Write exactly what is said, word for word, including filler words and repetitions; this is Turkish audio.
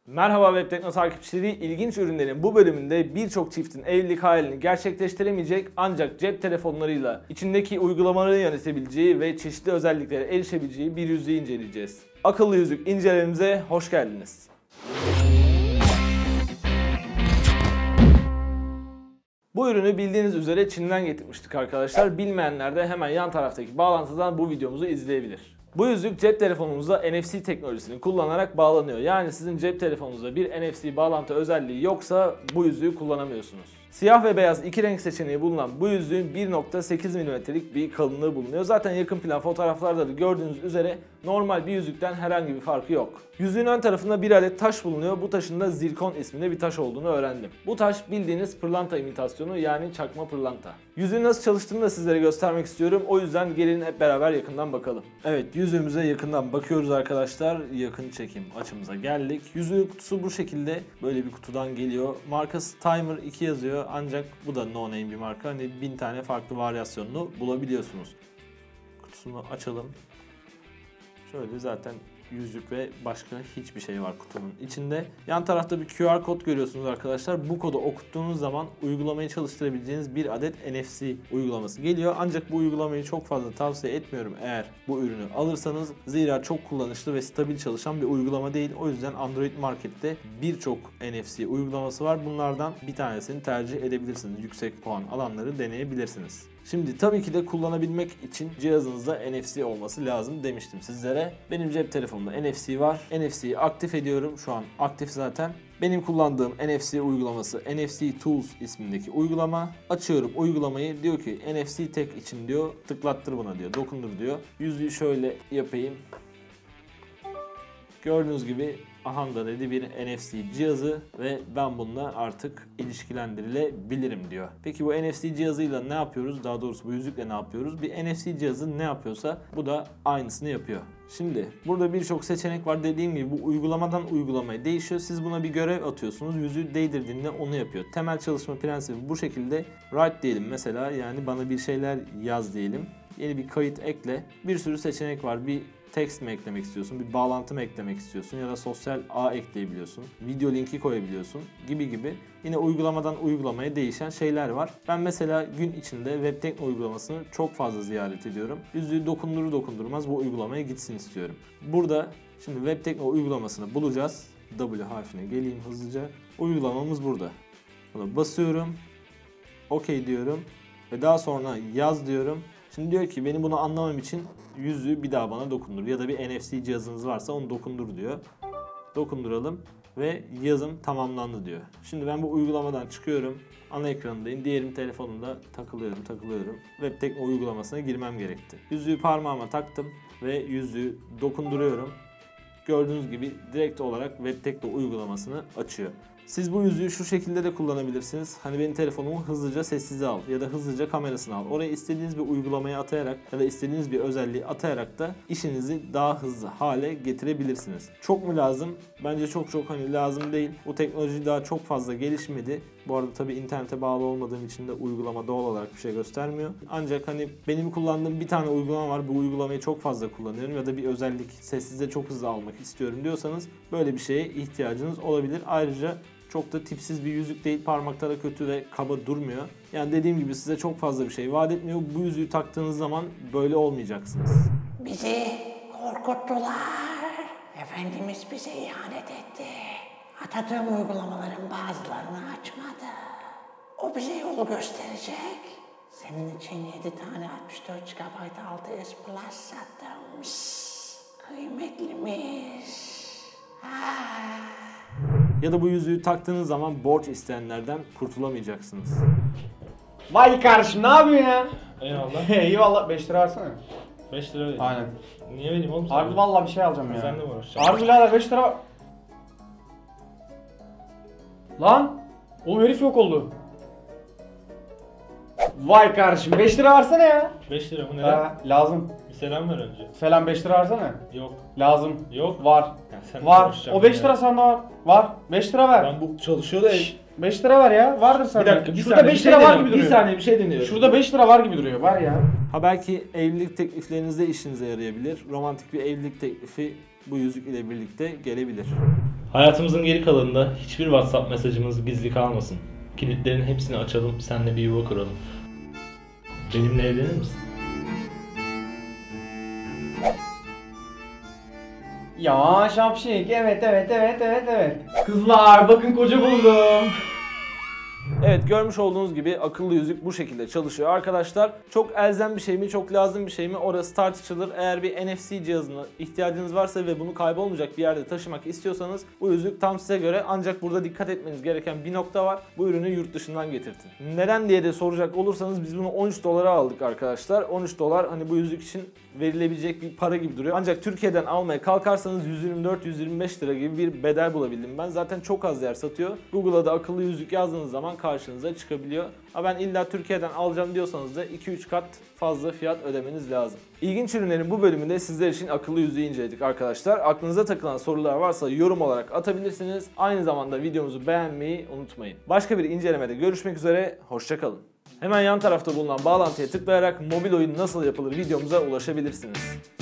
Merhaba Web Tekno takipçileri, ilginç ürünlerin bu bölümünde birçok çiftin evlilik hayalini gerçekleştiremeyecek ancak cep telefonlarıyla içindeki uygulamaları yönetebileceği ve çeşitli özelliklere erişebileceği bir yüzüğü inceleyeceğiz. Akıllı yüzük incelememize hoş geldiniz. Bu ürünü bildiğiniz üzere Çin'den getirmiştik arkadaşlar. Bilmeyenler de hemen yan taraftaki bağlantıdan bu videomuzu izleyebilir. Bu yüzük cep telefonunuza N F C teknolojisini kullanarak bağlanıyor. Yani sizin cep telefonunuzda bir N F C bağlantı özelliği yoksa bu yüzüğü kullanamıyorsunuz. Siyah ve beyaz iki renk seçeneği bulunan bu yüzüğün bir nokta sekiz milimetrelik bir kalınlığı bulunuyor. Zaten yakın plan fotoğraflarda da gördüğünüz üzere normal bir yüzükten herhangi bir farkı yok. Yüzüğün ön tarafında bir adet taş bulunuyor. Bu taşın da zirkon isminde bir taş olduğunu öğrendim. Bu taş bildiğiniz pırlanta imitasyonu, yani çakma pırlanta. Yüzüğün nasıl çalıştığını da sizlere göstermek istiyorum. O yüzden gelin hep beraber yakından bakalım. Evet, yüzüğümüze yakından bakıyoruz arkadaşlar. Yakın çekim açımıza geldik. Yüzüğün kutusu bu şekilde, böyle bir kutudan geliyor. Markası Timer iki yazıyor ancak bu da no name bir marka. Hani bin tane farklı varyasyonunu bulabiliyorsunuz. Kutusunu açalım. Şöyle zaten yüzük ve başka hiçbir şey var kutunun içinde. Yan tarafta bir Q R kod görüyorsunuz arkadaşlar. Bu kodu okuttuğunuz zaman uygulamayı çalıştırabileceğiniz bir adet N F C uygulaması geliyor. Ancak bu uygulamayı çok fazla tavsiye etmiyorum eğer bu ürünü alırsanız. Zira çok kullanışlı ve stabil çalışan bir uygulama değil. O yüzden Android Market'te birçok N F C uygulaması var. Bunlardan bir tanesini tercih edebilirsiniz. Yüksek puan alanları deneyebilirsiniz. Şimdi tabii ki de kullanabilmek için cihazınızda N F C olması lazım demiştim sizlere. Benim cep telefonumda N F C var. N F C'yi aktif ediyorum. Şu an aktif zaten. Benim kullandığım N F C uygulaması N F C Tools ismindeki uygulama. Açıyorum uygulamayı. Diyor ki N F C tek için diyor. Tıklattır buna diyor. Dokundur diyor. Yüzüğü şöyle yapayım. Gördüğünüz gibi Ahanda dedi bir N F C cihazı ve ben bununla artık ilişkilendirilebilirim diyor. Peki bu N F C cihazıyla ne yapıyoruz? Daha doğrusu bu yüzükle ne yapıyoruz? Bir N F C cihazı ne yapıyorsa bu da aynısını yapıyor. Şimdi burada birçok seçenek var. Dediğim gibi bu uygulamadan uygulamaya değişiyor. Siz buna bir görev atıyorsunuz. Yüzüğü değdirdiğinde onu yapıyor. Temel çalışma prensibi bu şekilde. Write diyelim mesela, yani bana bir şeyler yaz diyelim. Yeni bir kayıt ekle. Bir sürü seçenek var. Bir text mi eklemek istiyorsun, bir bağlantı mı eklemek istiyorsun ya da sosyal ağ ekleyebiliyorsun, video linki koyabiliyorsun gibi gibi. Yine uygulamadan uygulamaya değişen şeyler var. Ben mesela gün içinde Web Tekno uygulamasını çok fazla ziyaret ediyorum. Yüzüğü dokundurur dokundurmaz bu uygulamaya gitsin istiyorum. Burada şimdi Web Tekno uygulamasını bulacağız. W harfine geleyim hızlıca. Uygulamamız burada. Buna basıyorum. OK diyorum. Ve daha sonra yaz diyorum. Şimdi diyor ki benim bunu anlamam için yüzüğü bir daha bana dokundur ya da bir N F C cihazınız varsa onu dokundur diyor. Dokunduralım ve yazım tamamlandı diyor. Şimdi ben bu uygulamadan çıkıyorum. Ana ekranındayım. Diğerim telefonumda takılıyorum takılıyorum. Web Tekno uygulamasına girmem gerekti. Yüzüğü parmağıma taktım ve yüzüğü dokunduruyorum. Gördüğünüz gibi direkt olarak Web Tekno uygulamasını açıyor. Siz bu yüzüğü şu şekilde de kullanabilirsiniz. Hani benim telefonumu hızlıca sessize al ya da hızlıca kamerasını al. Oraya istediğiniz bir uygulamayı atayarak ya da istediğiniz bir özelliği atayarak da işinizi daha hızlı hale getirebilirsiniz. Çok mu lazım? Bence çok çok hani lazım değil. Bu teknoloji daha çok fazla gelişmedi. Bu arada tabii internete bağlı olmadığım için de uygulama doğal olarak bir şey göstermiyor. Ancak hani benim kullandığım bir tane uygulama var. Bu uygulamayı çok fazla kullanıyorum ya da bir özellik sessize çok hızlı almak istiyorum diyorsanız böyle bir şeye ihtiyacınız olabilir. Ayrıca çok da tipsiz bir yüzük değil, parmakta da kötü ve kaba durmuyor. Yani dediğim gibi size çok fazla bir şey vaat etmiyor. Bu yüzüğü taktığınız zaman böyle olmayacaksınız. Bizi korkuttular. Efendimiz bize ihanet etti. Atadığım uygulamaların bazılarını açmadı. O bize yolu gösterecek. Senin için yedi tane altmış dört gigabayt altı S Plus sattım. Kıymetliymiş. Ha. Ya da bu yüzüğü taktığınız zaman borç isteyenlerden kurtulamayacaksınız. Vay kardeşim ne yapıyorsun ya? Eyvallah. Eyvallah beş lira versene. beş lira vereyim. Aynen. Niye vereyim oğlum sana? Harbi vallahi bir şey alacağım ya. Sen de mi uğraşacaksın? Harbi birader beş lira. Lan! O herif yok oldu. Vay kardeşim beş lira versene ya. beş lira mı neden? Ha, lazım. Bir selam ver önce. Selam beş lira versene. Yok. Lazım. Yok. Var. Ya sen de Var. uğraşacaksın O beş ya. lira sende var. Var. beş lira ver. Ben bu çalışıyor da... Şşş, beş lira ver ya. Vardır sende. Bir dakika bir Şurada saniye. beş bir şey lira var deniyorum. gibi duruyor. Bir saniye bir şey deniyorum. Şurada beş lira var gibi duruyor. Var ya. Ha belki evlilik tekliflerinizde işinize yarayabilir. Romantik bir evlilik teklifi bu yüzük ile birlikte gelebilir. Hayatımızın geri kalanında hiçbir WhatsApp mesajımız gizli kalmasın. Kilitlerin hepsini açalım, seninle bir yuva kuralım. Benimle evlenir misin? Ya şapşik. Evet evet evet evet evet. Kızlar bakın koca buldum. Evet, görmüş olduğunuz gibi akıllı yüzük bu şekilde çalışıyor arkadaşlar. Çok elzem bir şey mi, çok lazım bir şey mi, orası tartışılır. Eğer bir N F C cihazına ihtiyacınız varsa ve bunu kaybolmayacak bir yerde taşımak istiyorsanız bu yüzük tam size göre, ancak burada dikkat etmeniz gereken bir nokta var. Bu ürünü yurt dışından getirtin. Neden diye de soracak olursanız biz bunu on üç dolara aldık arkadaşlar. on üç dolar hani bu yüzük için verilebilecek bir para gibi duruyor. Ancak Türkiye'den almaya kalkarsanız yüz yirmi dört yüz yirmi beş lira gibi bir bedel bulabildim ben. Zaten çok az yer satıyor. Google'a da akıllı yüzük yazdığınız zaman karşınıza çıkabiliyor. Ha ben illa Türkiye'den alacağım diyorsanız da iki üç kat fazla fiyat ödemeniz lazım. İlginç ürünlerin bu bölümünde sizler için akıllı yüzüğü inceledik arkadaşlar. Aklınıza takılan sorular varsa yorum olarak atabilirsiniz. Aynı zamanda videomuzu beğenmeyi unutmayın. Başka bir incelemede görüşmek üzere. Hoşça kalın. Hemen yan tarafta bulunan bağlantıya tıklayarak mobil oyun nasıl yapılır videomuza ulaşabilirsiniz.